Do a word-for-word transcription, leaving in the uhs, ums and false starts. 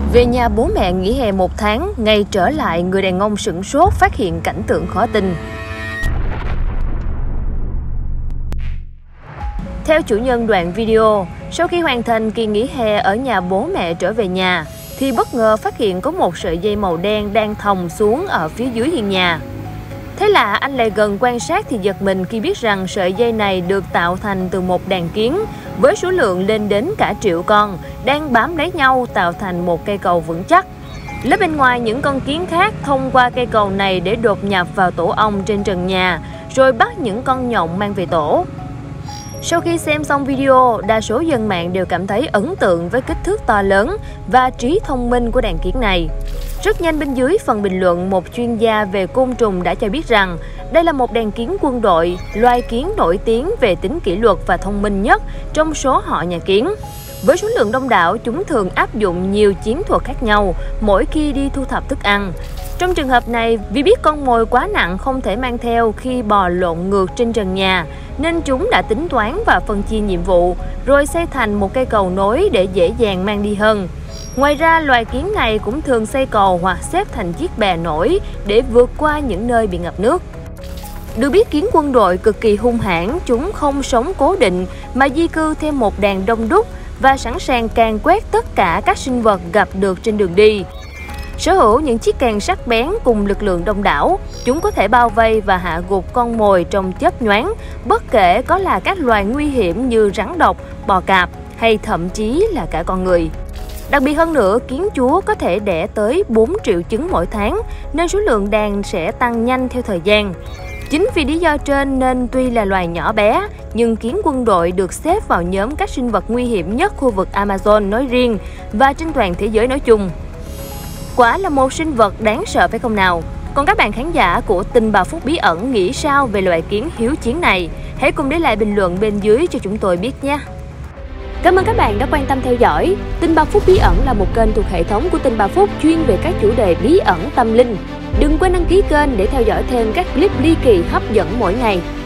Về nhà bố mẹ nghỉ hè một tháng, ngày trở lại người đàn ông sửng sốt phát hiện cảnh tượng khó tin. Theo chủ nhân đoạn video, sau khi hoàn thành kỳ nghỉ hè ở nhà bố mẹ trở về nhà, thì bất ngờ phát hiện có một sợi dây màu đen đang thòng xuống ở phía dưới hiên nhà. Thế là anh lại gần quan sát thì giật mình khi biết rằng sợi dây này được tạo thành từ một đàn kiến với số lượng lên đến cả triệu con, đang bám lấy nhau tạo thành một cây cầu vững chắc. Lớp bên ngoài những con kiến khác thông qua cây cầu này để đột nhập vào tổ ong trên trần nhà, rồi bắt những con nhộng mang về tổ. Sau khi xem xong video, đa số dân mạng đều cảm thấy ấn tượng với kích thước to lớn và trí thông minh của đàn kiến này. Rất nhanh bên dưới phần bình luận, một chuyên gia về côn trùng đã cho biết rằng đây là một đàn kiến quân đội, loài kiến nổi tiếng về tính kỷ luật và thông minh nhất trong số họ nhà kiến. Với số lượng đông đảo, chúng thường áp dụng nhiều chiến thuật khác nhau mỗi khi đi thu thập thức ăn. Trong trường hợp này, vì biết con mồi quá nặng không thể mang theo khi bò lộn ngược trên trần nhà, nên chúng đã tính toán và phân chia nhiệm vụ, rồi xây thành một cây cầu nối để dễ dàng mang đi hơn. Ngoài ra, loài kiến này cũng thường xây cầu hoặc xếp thành chiếc bè nổi để vượt qua những nơi bị ngập nước. Được biết, kiến quân đội cực kỳ hung hãn, chúng không sống cố định mà di cư theo một đàn đông đúc và sẵn sàng càn quét tất cả các sinh vật gặp được trên đường đi. Sở hữu những chiếc càng sắc bén cùng lực lượng đông đảo, chúng có thể bao vây và hạ gục con mồi trong chớp nhoáng, bất kể có là các loài nguy hiểm như rắn độc, bò cạp hay thậm chí là cả con người. Đặc biệt hơn nữa, kiến chúa có thể đẻ tới bốn triệu trứng mỗi tháng, nên số lượng đàn sẽ tăng nhanh theo thời gian. Chính vì lý do trên nên tuy là loài nhỏ bé, nhưng kiến quân đội được xếp vào nhóm các sinh vật nguy hiểm nhất khu vực Amazon nói riêng và trên toàn thế giới nói chung. Quả là một sinh vật đáng sợ phải không nào? Còn các bạn khán giả của Tin Ba Phút Bí Ẩn nghĩ sao về loài kiến hiếu chiến này? Hãy cùng để lại bình luận bên dưới cho chúng tôi biết nhé! Cảm ơn các bạn đã quan tâm theo dõi. Tin Ba Phút Bí Ẩn là một kênh thuộc hệ thống của Tin Ba Phút chuyên về các chủ đề bí ẩn tâm linh. Đừng quên đăng ký kênh để theo dõi thêm các clip ly kỳ hấp dẫn mỗi ngày.